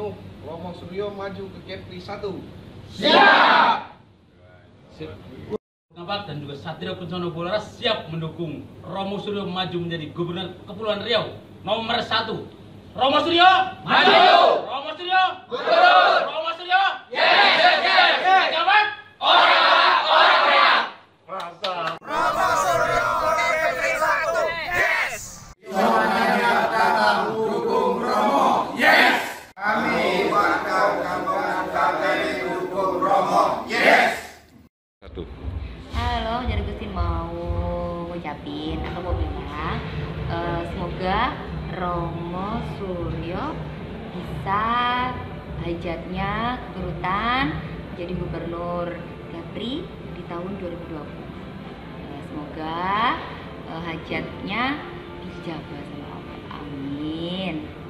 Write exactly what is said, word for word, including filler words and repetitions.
penuh Romo Suryo maju ke Kepri satu. Siap. Ngapak dan juga Satrio Kuncono Bolaras siap mendukung Romo Suryo maju menjadi Gubernur Kepulauan Riau nomor satu. Romo Suryo maju. Romo Suryo gubernur. Romo Suryo yes yes yes. yes. Ngapak orang orang reak. Rasa. Romo Suryo Kepri satu. Yes. Semuanya datang dukung Romo. Yes. Kami warga Kampung Kateri dukung Romo. Yes. Satu. Halo, jadi Gusti mau ngucapin atau mau bilang uh, semoga Romo Suryo bisa hajatnya keturutan jadi gubernur Kepri di tahun dua ribu dua puluh. Uh, semoga uh, hajatnya dijabah sama Allah. Amin.